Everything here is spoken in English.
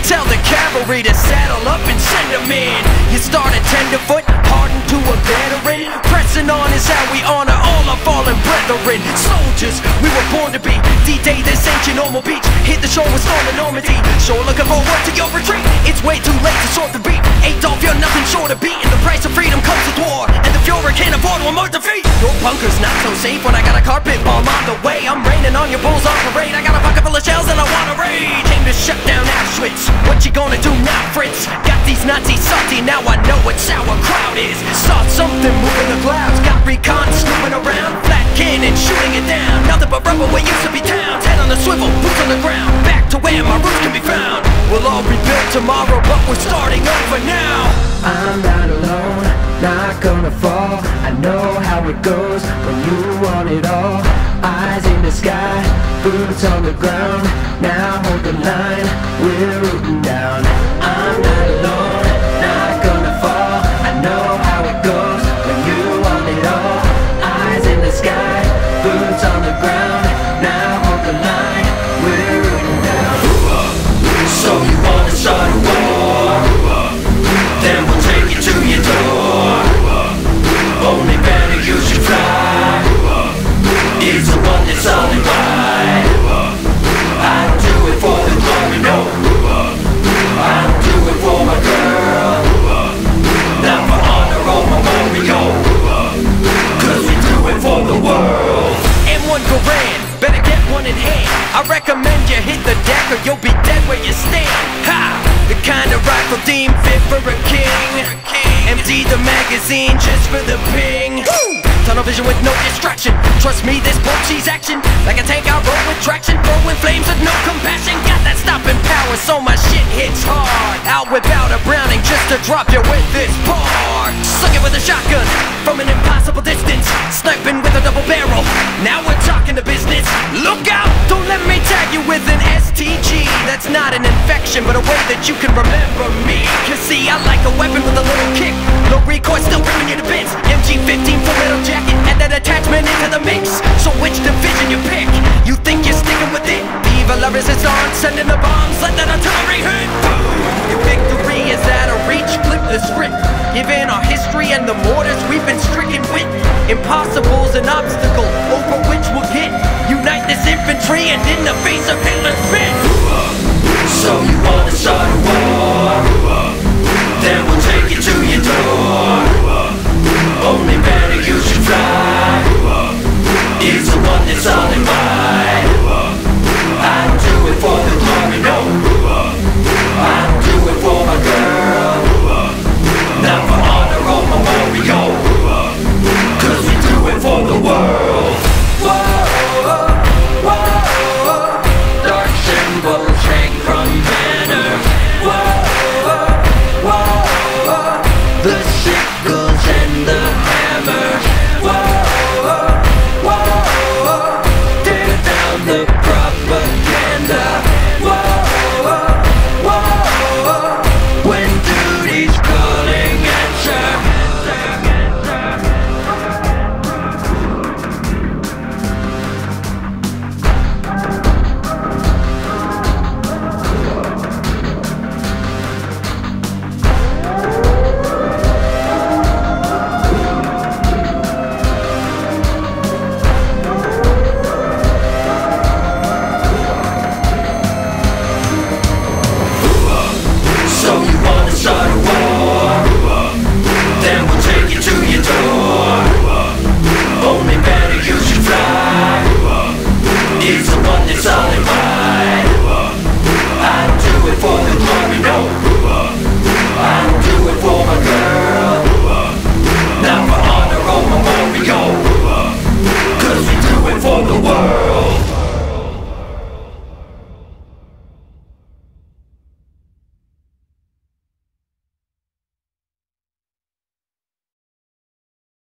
Tell the cavalry to saddle up and send them in. You start a tenderfoot, hardened to a veteran. Pressing on is how we honor all our fallen brethren. Soldiers, we were born to be. D-Day, this ancient normal beach. Hit the shore with storm and Normandy. Sure looking forward to your retreat. It's way too late to sort the beat. Adolf, you're nothing short of beating. The price of freedom comes with war, and the Fuhrer can't afford one more defeat. Your bunker's not so safe when I got a carpet bomb on the way. I'm raining on your bulls on parade. I got a bucket full of shells and I wanna rage. Aim to shut down Auschwitz. What you gonna do now, Fritz? Got these Nazis salty, now I know what sauerkraut is. Saw something move in the clouds. Got recon snooping around. Flat cannon shooting it down. Nothing but rubble where used to be towns. Head on the swivel, boots on the ground. Back to where my roots can be found. We'll all rebuild tomorrow, but we're starting over now. I'm not alone, not gonna fall. I know how it goes when you want it all. Eyes in the sky, boots on the ground. Now hold the line, we're rooting down. I'm not alone, not gonna fall. I know how it goes when you want it all. Eyes in the sky, boots on the ground. Now hold the line, we're rooting down. So you wanna start a war? Then we'll take you to your door. Only better you should fly. It's the one that's only right. I don't do it for the glory, no. I don't do it for my girl. Not for honor or memorial. Cause we do it for the world. M1 Garand, better get one in hand. I recommend you hit the deck or you'll be dead where you stand. Ha! The kind of rifle deemed fit for a king. Empty the magazine just for the ping. Tunnel vision with no distraction. Trust me, this she's action. Like a tank, I roll with traction. Throwing flames with no compassion. Got that stopping power, so my shit hits hard. Out without a Browning just to drop you with this bar. Slinging with a shotgun from an impossible distance. Sniping with a double barrel. Now we're talking to business. Look out! Don't let me tag you with an STG. That's not an infection, but a way that you can remember me. Cause see, I like a weapon with a little kick. No recoil, still ripping you to bits. MG15 for metal jacket. Add that attachment into the mix. So which division you pick? You think you're sticking with it? Viva la resistance, sending the bombs, let that artillery hit. Your victory is out of reach, flip the script. Given our history and the mortars we've been stricken with. Impossible's an obstacle over which we'll get. Unite this infantry and in the face of Hitler's spit. So you wanna start